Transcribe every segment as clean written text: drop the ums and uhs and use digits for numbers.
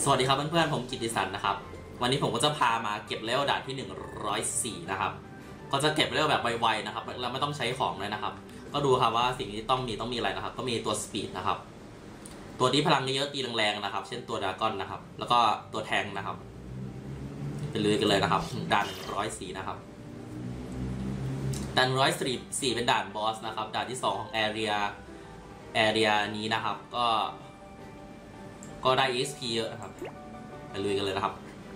สวัสดีครับเพื่อนๆผมกิตติสันนะครับวันนี้ผมก็จะพามาเก็บเลเวลด่านที่104นะครับก็จะเก็บเลเวลแบบไวๆนะครับแล้วไม่ต้องใช้ของเลยนะครับก็ดูครับว่าสิ่งที่ต้องมีอะไรนะครับก็มีตัวสปีดนะครับตัวที่พลังเยอะตีแรงๆนะครับเช่นตัวดราก้อนนะครับแล้วก็ตัวแทงนะครับไปลุยกันเลยนะครับด่าน104นะครับด่าน104เป็นด่านบอสนะครับด่านที่2ของแอเรียนี้นะครับก็ได้ EXP เยอะนะครับไปลุยกันเลยนะครับ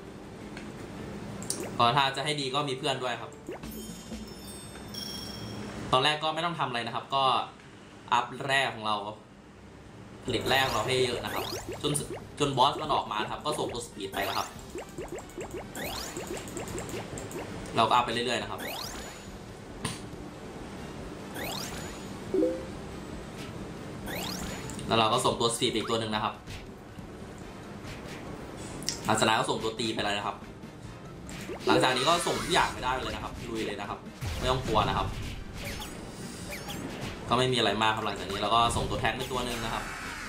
ก็ถ้าจะให้ดีก็มีเพื่อนด้วยครับตอนแรกก็ไม่ต้องทำอะไรนะครับก็อัพแร่ของเราผลิตแร่ของเราให้เยอะนะครับจนบอสมันออกมาครับก็ส่งตัวสปีดไปนะครับเราก็อัพไปเรื่อยๆนะครับแล้วเราก็ส่งตัวสปีดอีกตัวหนึ่งนะครับหลังจากนั้นก็ส่งตัวตีไปเลยนะครับหลังจากนี้ก็ส่งทุกอย่างไปได้เลยนะครับลุยเลยนะครับไม่ต้องกลัวนะครับก็ไม่มีอะไรมากครับหลังจากนี้เราก็ส่งตัวแทงไปตัวหนึ่งนะครับ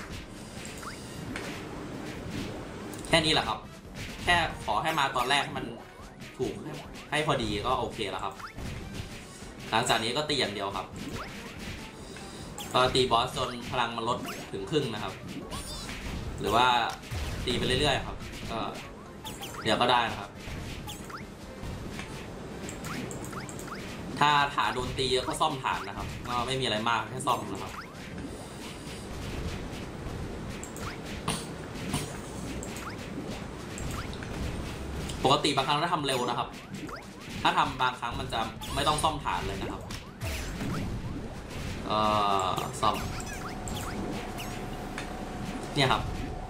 แค่นี้แหละครับแค่ขอให้มาตอนแรกมันถูกให้พอดีก็โอเคแล้วครับหลังจากนี้ก็ตีอย่างเดียวครับก็ตีบอสจนพลังมันลดถึงครึ่งนะครับหรือว่าตีไปเรื่อยๆครับก็เดี๋ยวก็ได้นะครับถ้าฐานโดนตีก็ซ่อมฐานนะครับก็ไม่มีอะไรมากแค่ซ่อมนะครับปกติบางครั้งถ้าทำเร็วนะครับถ้าทำบางครั้งมันจะไม่ต้องซ่อมฐานเลยนะครับซ่อมเนี่ยครับ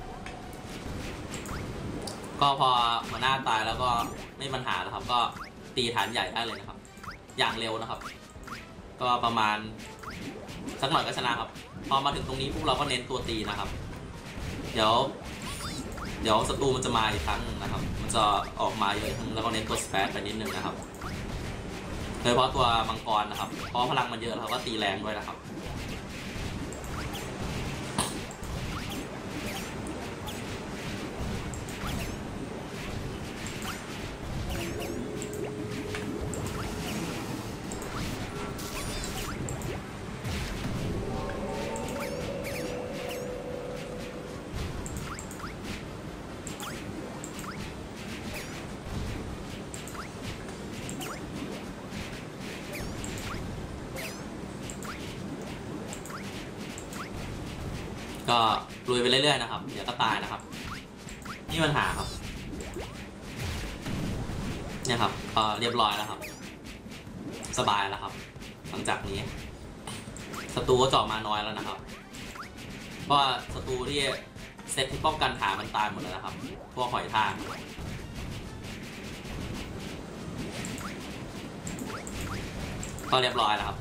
ก็พอหัวหน้าตายแล้วก็ไม่มีปัญหาแล้วครับก็ตีฐานใหญ่ได้เลยนะครับอย่างเร็วนะครับก็ประมาณสักหน่อยก็ชนะครับพอมาถึงตรงนี้พวกเราก็เน้นตัวตีนะครับเดี๋ยวศัตรูมันจะมาอีกครั้งนึงนะครับมันจะออกมาเยอะแล้วก็เน้นตัวสเปซไปนิดนึงนะครับโดยเฉพาะตัวมังกรนะครับเพราะพลังมันเยอะเราก็ตีแรงด้วยนะครับก็ลุยไปเรื่อยๆนะครับเดี๋ยวก็ตายนะครับนี่ปัญหาครับเนี่ยครับเรียบร้อยแล้วครับสบายแล้วครับหลังจากนี้ศัตรูก็เจาะมาน้อยแล้วนะครับเพราะว่าศัตรูที่เซตที่ป้องกันฐานมันตายหมดแล้วนะครับพวกหอยทากก็เรียบร้อยแล้วครับ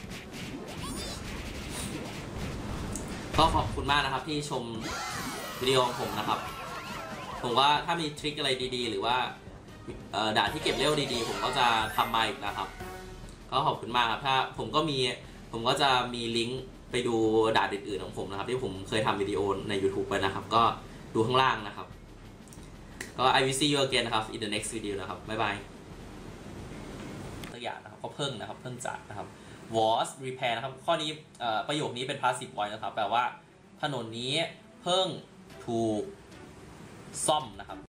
ก็ขอบคุณมากนะครับที่ชมวิดีโอของผมนะครับผมว่าถ้ามีทริคอะไรดีๆหรือว่าด่านที่เก็บเลเวลดีๆผมก็จะทำมาอีกนะครับก็ขอบคุณมากครับถ้าผมก็จะมีลิงก์ไปดูด่านอื่นๆของผมนะครับที่ผมเคยทำวิดีโอใน YouTube ไปนะครับก็ดูข้างล่างนะครับก็ I will see you again นะครับ in the next video นะครับบ๊ายบายตัวอย่างนะครับก็เพิ่งจัดนะครับwas repair นะครับข้อนี้ประโยคนี้เป็น passive voice นะครับแปลว่าถนนนี้เพิ่งถูกซ่อมนะครับ